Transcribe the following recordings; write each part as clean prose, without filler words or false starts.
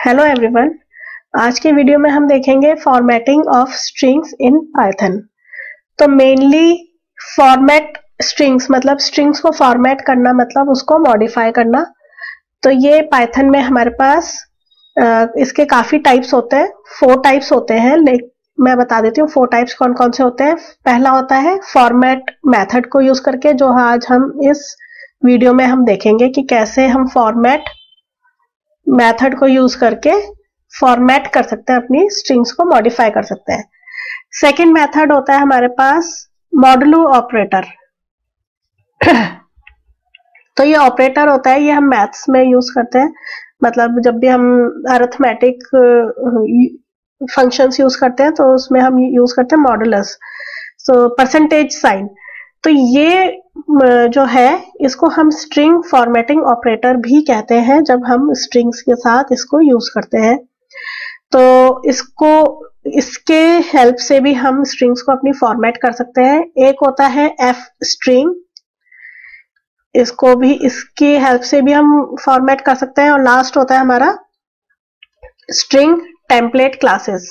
Hello everyone. आज के video में हम देखेंगे formatting of strings in Python. तो मेनली फॉर्मेट स्ट्रिंग्स मतलब स्ट्रिंग्स को फॉर्मेट करना मतलब उसको मॉडिफाई करना। तो ये पाइथन में हमारे पास इसके काफी टाइप्स होते हैं, 4 टाइप्स होते हैं। मैं बता देती हूँ 4 टाइप्स कौन कौन से होते हैं। पहला होता है फॉर्मेट मेथड को यूज करके, जो आज हम इस वीडियो में हम देखेंगे कि कैसे हम फॉर्मेट मेथड को यूज करके फॉर्मेट कर सकते हैं, अपनी स्ट्रिंग्स को मॉडिफाई कर सकते हैं। सेकंड मेथड होता है हमारे पास मॉडुलो ऑपरेटर। तो ये ऑपरेटर होता है, ये हम मैथ्स में यूज करते हैं। मतलब जब भी हम अरिथमेटिक फंक्शंस यूज करते हैं तो उसमें हम यूज करते हैं मॉडुलस, सो परसेंटेज साइन। तो ये जो है इसको हम स्ट्रिंग फॉर्मेटिंग ऑपरेटर भी कहते हैं जब हम स्ट्रिंग्स के साथ इसको यूज करते हैं। तो इसके हेल्प से भी हम स्ट्रिंग्स को अपनी फॉर्मेट कर सकते हैं। एक होता है एफ स्ट्रिंग, इसको भी इसकी हेल्प से भी हम फॉर्मेट कर सकते हैं। और लास्ट होता है हमारा स्ट्रिंग टेम्पलेट क्लासेस।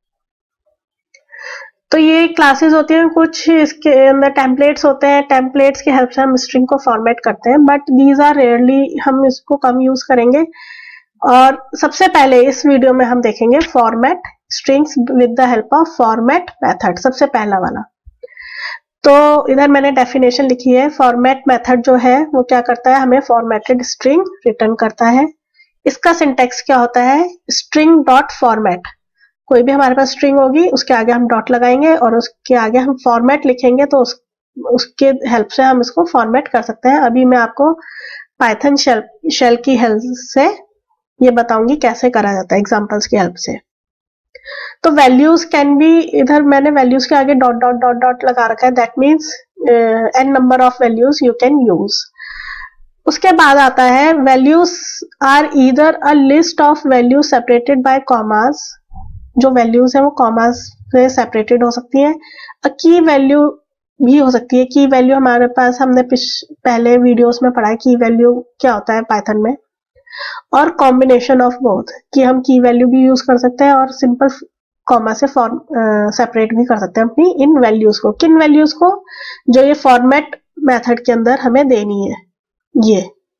तो ये क्लासेस होती हैं कुछ, इसके अंदर टेम्पलेट्स होते हैं। टेम्पलेट्स की हेल्प से हम स्ट्रिंग को फॉर्मेट करते हैं, बट दीज आर रेयरली, हम इसको कम यूज करेंगे। और सबसे पहले इस वीडियो में हम देखेंगे format strings with the help of format method, सबसे पहला वाला। तो इधर मैंने डेफिनेशन लिखी है। फॉर्मेट मेथड जो है वो क्या करता है, हमें फॉर्मेटेड स्ट्रिंग रिटर्न करता है। इसका सिंटेक्स क्या होता है, स्ट्रिंग डॉट फॉर्मेट। कोई भी हमारे पास स्ट्रिंग होगी उसके आगे हम डॉट लगाएंगे और उसके आगे हम फॉर्मेट लिखेंगे, तो उसके हेल्प से हम इसको फॉर्मेट कर सकते हैं। अभी मैं आपको पाइथन शेल की हेल्प से ये बताऊंगी कैसे करा जाता है, एग्जांपल्स की हेल्प से। तो वैल्यूज कैन बी, इधर मैंने वैल्यूज के आगे डॉट डॉट डॉट डॉट लगा रखा है, that means n number of values you can use. उसके बाद आता है values are either a list of values separated by commas. जो वैल्यूज है वो कॉमास से सेपरेटेड हो सकती है। अ की वैल्यू भी हो सकती है। की वैल्यू हमारे पास, हमने पहले वीडियोस में पढ़ा है की वैल्यू क्या होता है पाइथन में। और कॉम्बिनेशन ऑफ बोथ, कि हम की वैल्यू भी यूज कर सकते हैं और सिंपल कॉमा से सेपरेट भी कर सकते हैं अपनी इन वैल्यूज को। किन वैल्यूज को, जो ये फॉर्मेट मेथड के अंदर हमें देनी है ये।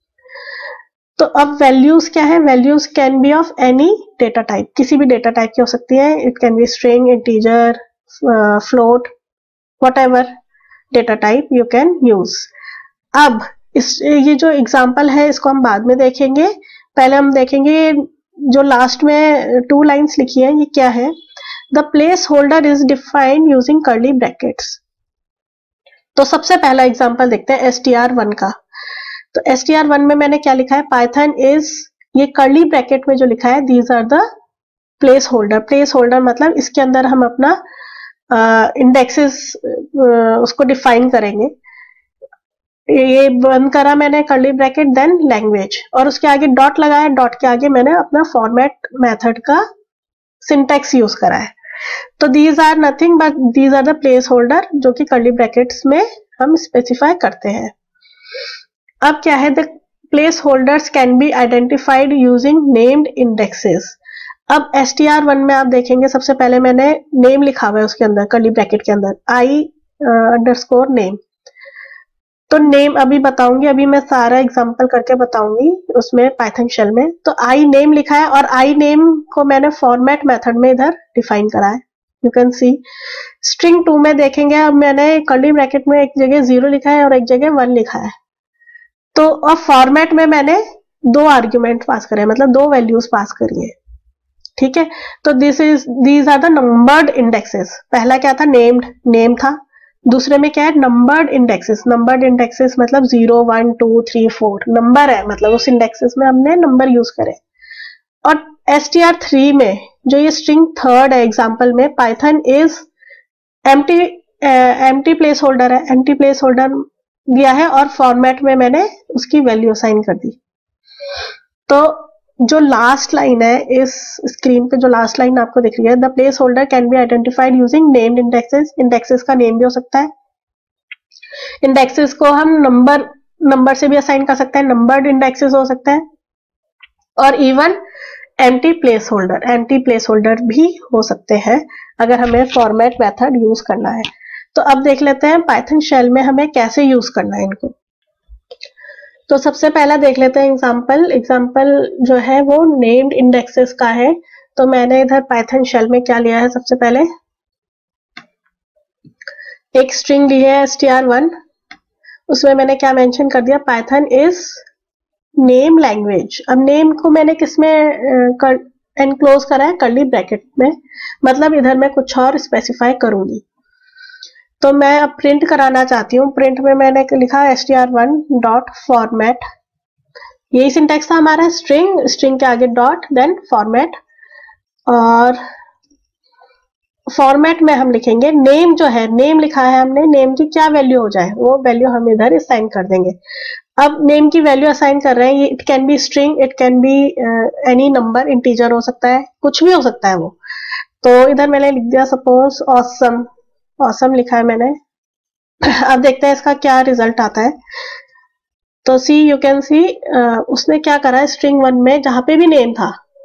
तो अब वैल्यूज क्या है, values can be of any data type, किसी भी डेटा टाइप की हो सकती है। It can be string, integer, float, whatever data type you can use. अब ये जो एग्जांपल है इसको हम बाद में देखेंगे। पहले हम देखेंगे जो लास्ट में 2 लाइंस लिखी है, ये क्या है। The place holder is defined using curly brackets. तो सबसे पहला एग्जांपल देखते हैं str1 का। तो str1 में मैंने क्या लिखा है, पाइथन इज, ये कर्ली ब्रैकेट में जो लिखा है these are the place holder. Place holder मतलब इसके अंदर हम अपना इंडेक्सेस उसको डिफाइन करेंगे। ये बंद करा मैंने कर्ली ब्रैकेट, देन लैंग्वेज, और उसके आगे डॉट लगाया। डॉट के आगे मैंने अपना फॉर्मेट मेथड का सिंटेक्स यूज करा है। तो these are nothing but these are the place holder, जो कि कर्ली ब्रैकेट्स में हम स्पेसिफाई करते हैं। अब क्या है, the place holders can be identified using named indexes. अब str1 में आप देखेंगे सबसे पहले मैंने नेम लिखा हुआ है उसके अंदर, कर्ली ब्रैकेट के अंदर i _name। तो नेम अभी बताऊंगी, अभी मैं सारा एग्जांपल करके बताऊंगी उसमें पाइथन शेल में। तो आई नेम लिखा है और आई नेम को मैंने फॉर्मेट मेथड में इधर डिफाइन करा है, यू कैन सी। स्ट्रिंग 2 में देखेंगे, अब मैंने कर्ली ब्रैकेट में एक जगह 0 लिखा है और एक जगह 1 लिखा है। तो अब फॉर्मेट में मैंने 2 आर्ग्यूमेंट पास करे, मतलब 2 वैल्यूज पास करी है, ठीक है। तो these are the numbered indexes. पहला क्या था, नेम था। दूसरे में क्या है, नंबर्ड इंडेक्सेस। नंबर्ड इंडेक्सेस मतलब 0 1 2 3 4 नंबर है, मतलब उस इंडेक्सेस में हमने नंबर यूज करे। और str3 में जो ये स्ट्रिंग 3rd है एग्जांपल में, Python is empty place holder है, एम्प्टी प्लेस होल्डर दिया है और फॉर्मेट में मैंने उसकी वैल्यू असाइन कर दी। तो जो लास्ट लाइन है इस स्क्रीन पे, जो लास्ट लाइन आपको दिख रही है, the place holder can be identified using named indexes. Indexes का नेम भी हो सकता है। इंडेक्सेस को हम नंबर से भी असाइन कर सकते हैं, नंबर्ड इंडेक्सेस हो सकता है। और इवन एम्प्टी प्लेस होल्डर भी हो सकते हैं अगर हमें फॉर्मेट मेथड यूज करना है। तो अब देख लेते हैं पाइथन शेल में हमें कैसे यूज करना है इनको। तो सबसे पहला देख लेते हैं एग्जाम्पल जो है वो नेम्ड इंडेक्सेस का है। तो मैंने इधर पाइथन शेल में क्या लिया है, सबसे पहले एक स्ट्रिंग ली है str1, उसमें मैंने क्या मेंशन कर दिया, पाइथन इज नेम लैंग्वेज। अब नेम को मैंने किसमें एनक्लोज करा है, कर्ली ब्रैकेट में, मतलब इधर मैं कुछ और स्पेसिफाई करूंगी। तो मैं अब प्रिंट कराना चाहती हूँ, प्रिंट में मैंने लिखा str1 डॉट फॉर्मेट, यही सिंटेक्स था हमारा, स्ट्रिंग के आगे डॉट देन फॉर्मेट, और फॉर्मेट में हम लिखेंगे नेम, जो है नेम लिखा है हमने, नेम की क्या वैल्यू हो जाए वो वैल्यू हम इधर असाइन कर देंगे। अब नेम की वैल्यू असाइन कर रहे हैं, ये it can be string, it can be any number, integer हो सकता है, कुछ भी हो सकता है वो। तो इधर मैंने लिख दिया सपोज ऑसम लिखा है मैंने। अब देखते हैं इसका क्या रिजल्ट आता है। तो सी यू कैन सी उसने क्या करा है, string1 में जहां पे भी नेम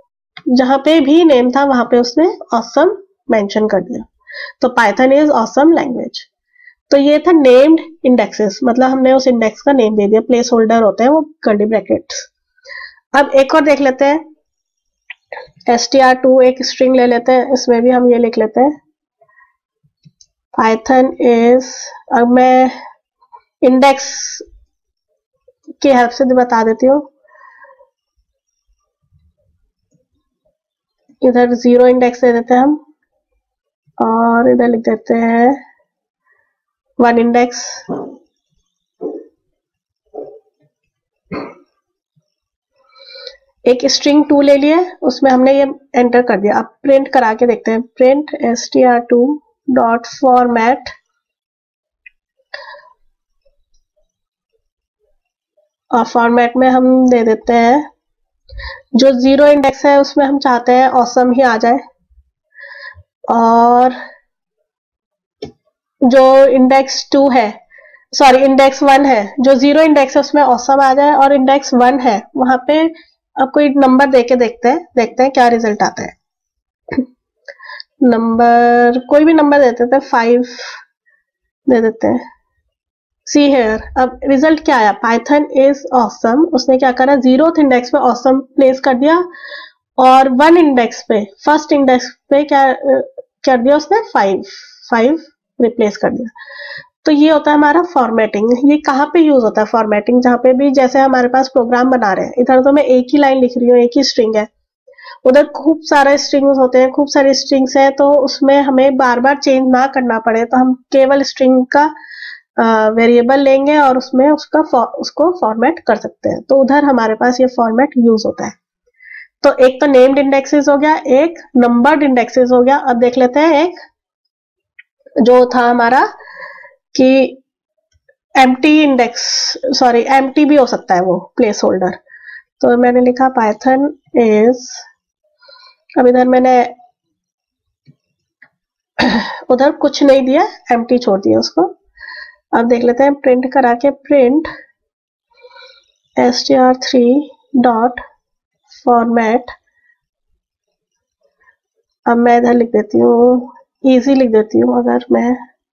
था वहां पे उसने ऑसम मेंशन कर दिया। तो पाइथन इज ऑसम लैंग्वेज। तो ये था नेम्ड इंडेक्सेस, मतलब हमने उस इंडेक्स का नेम दे दिया, प्लेस होल्डर होते हैं वो कर्ली ब्रैकेट्स। अब एक और देख लेते हैं, str2 एक स्ट्रिंग ले लेते हैं, इसमें भी हम ये लिख लेते हैं पाइथन इज, अब मैं इंडेक्स की हेल्प से बता देती हूँ, इधर 0 इंडेक्स दे देते हैं हम, और इधर लिख देते हैं 1 इंडेक्स। एक स्ट्रिंग 2 ले लिए, उसमें हमने ये एंटर कर दिया। अब प्रिंट करा के देखते हैं, प्रिंट str2 डॉट फॉर्मेट, और फॉर्मेट में हम दे देते हैं, जो 0 इंडेक्स है उसमें हम चाहते हैं ऑसम ही आ जाए, और जो इंडेक्स 2 है, सॉरी इंडेक्स 1 है, जो 0 इंडेक्स है उसमें ऑसम आ जाए, और इंडेक्स 1 है वहां पे अब कोई नंबर देके देखते हैं क्या रिजल्ट आता है। नंबर, कोई भी नंबर दे देते हैं, 5 दे देते हैं। सी हेयर, अब रिजल्ट क्या आया, पाइथन इज ऑसम। उसने क्या करा, 0th इंडेक्स पे ऑसम प्लेस कर दिया, और 1 इंडेक्स पे, फर्स्ट इंडेक्स पे क्या कर दिया उसने, 5 रिप्लेस कर दिया। तो ये होता है हमारा फॉर्मेटिंग। ये कहाँ पे यूज होता है फॉर्मेटिंग, जहाँ पे भी जैसे हमारे पास प्रोग्राम बना रहे हैं, इधर तो मैं एक ही लाइन लिख रही हूँ, एक ही स्ट्रिंग है, उधर खूब सारे स्ट्रिंग्स होते हैं, खूब सारी स्ट्रिंग्स है, तो उसमें हमें बार बार चेंज ना करना पड़े, तो हम केवल स्ट्रिंग का वेरिएबल लेंगे और उसमें उसको फॉर्मेट कर सकते हैं। तो उधर हमारे पास ये फॉर्मेट यूज होता है। तो एक तो नेम्ड इंडेक्सेस हो गया, एक नंबर्ड इंडेक्सेस हो गया। अब देख लेते हैं एक जो था हमारा कि एम्प्टी भी हो सकता है वो प्लेस होल्डर। तो मैंने लिखा पाइथन इज, अब इधर मैंने उधर कुछ नहीं दिया, एम्प्टी छोड़ दिया उसको। अब देख लेते हैं, प्रिंट करा के, प्रिंट str3 डॉट फॉर्मेट, अब मैं इधर लिख देती हूँ इजी, लिख देती हूँ अगर मैं,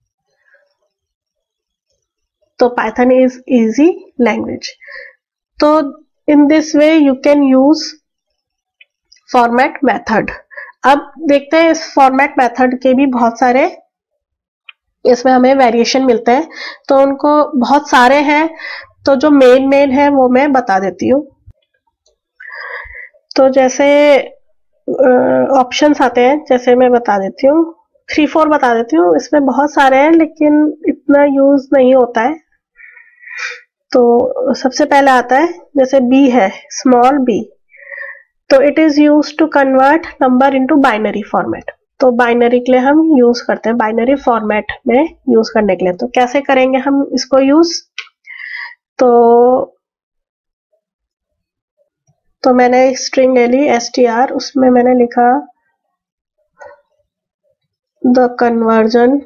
तो पाइथन इज इजी लैंग्वेज। तो in this way you can use format method. अब देखते हैं इस फॉर्मेट मेथड के भी बहुत सारे इसमें हमें वेरिएशन मिलते हैं, तो उनको बहुत सारे हैं, तो जो मेन है वो मैं बता देती हूँ। तो जैसे ऑप्शंस आते हैं, जैसे मैं बता देती हूँ, 3-4 बता देती हूँ, इसमें बहुत सारे हैं लेकिन इतना यूज नहीं होता है। तो सबसे पहले आता है, जैसे बी है, स्मॉल बी, तो it is use to convert number into binary format. तो बाइनरी के लिए हम यूज करते हैं, बाइनरी फॉर्मेट में यूज करने के लिए। तो कैसे करेंगे हम इसको यूज, तो मैंने एक स्ट्रिंग ले ली str, उसमें मैंने लिखा द कन्वर्जन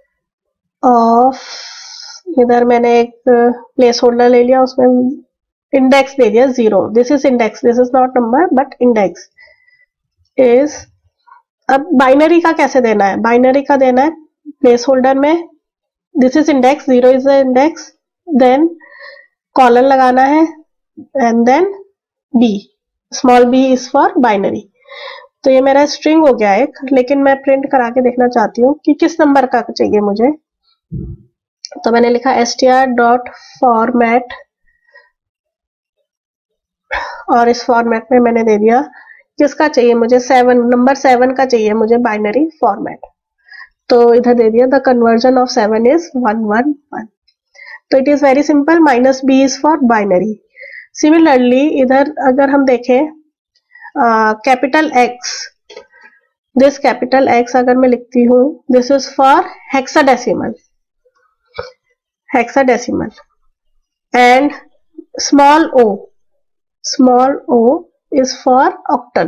ऑफ, इधर मैंने एक प्लेस होल्डर ले लिया, उसमें इंडेक्स दे दिया 0, this is index, this is not number but index is. अब बाइनरी का कैसे देना है, बाइनरी का देना है प्लेस होल्डर में, this is index, 0 is the index, then colon लगाना है and then b, small b is for binary. तो ये मेरा स्ट्रिंग हो गया एक, लेकिन मैं प्रिंट करा के देखना चाहती हूँ कि किस नंबर का चाहिए मुझे। तो मैंने लिखा str.format और इस फॉर्मेट में मैंने दे दिया किसका चाहिए मुझे, 7, नंबर 7 का चाहिए मुझे बाइनरी फॉर्मेट। तो इधर दे दिया द कन्वर्जन ऑफ 7 इज 111। तो it is very simple, -b is for binary. Similarly इधर अगर हम देखें capital X, this capital X अगर मैं लिखती हूँ, this is for hexadecimal, hexadecimal, and small o is for octal,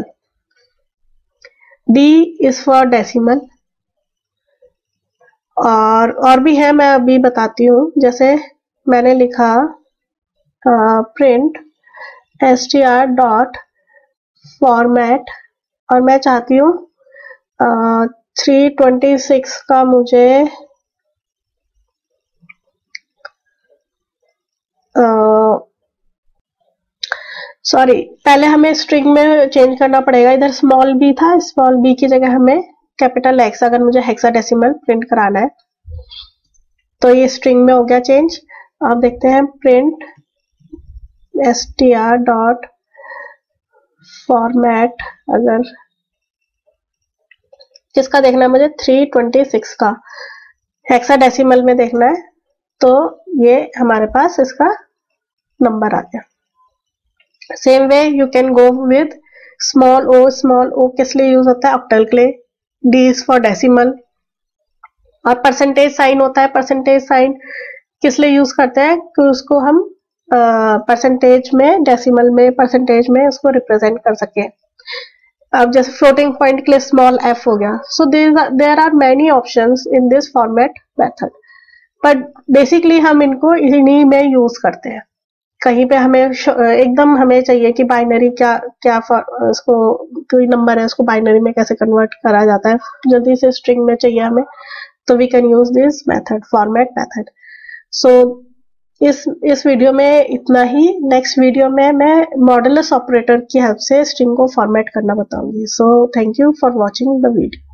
d is for decimal, और भी है, मैं अभी बताती हूँ। जैसे मैंने लिखा प्रिंट str.format और मैं चाहती हूँ 326 का मुझे सॉरी, पहले हमें स्ट्रिंग में चेंज करना पड़ेगा। इधर स्मॉल b था, स्मॉल b की जगह हमें कैपिटल X अगर मुझे हेक्साडेसिमल प्रिंट कराना है तो ये स्ट्रिंग में हो गया चेंज। आप देखते हैं प्रिंट str.format, अगर किसका देखना है मुझे, 326 का हेक्साडेसिमल में देखना है, तो ये हमारे पास इसका नंबर आ गया। Same way you can go with small o किस लिए यूज होता है, ऑक्टल के लिए, d इज फॉर डेसिमल, और परसेंटेज साइन होता है, परसेंटेज साइन किस लिए यूज करते हैं कि उसको हम परसेंटेज में, डेसिमल में, परसेंटेज में उसको रिप्रेजेंट कर सके। अब जैसे फ्लोटिंग पॉइंट के लिए स्मॉल f हो गया। So there are many options in this format method, but basically हम इनको इन्हीं में यूज करते हैं। कहीं पे हमें एकदम हमें चाहिए कि बाइनरी क्या उसको कोई नंबर है उसको बाइनरी में कैसे कन्वर्ट करा जाता है, जल्दी से स्ट्रिंग में चाहिए हमें, तो we can use this method, format method. So इस वीडियो में इतना ही। नेक्स्ट वीडियो में मैं मॉडुलस ऑपरेटर की हेल्प से स्ट्रिंग को फॉर्मेट करना बताऊंगी। So thank you for watching the video.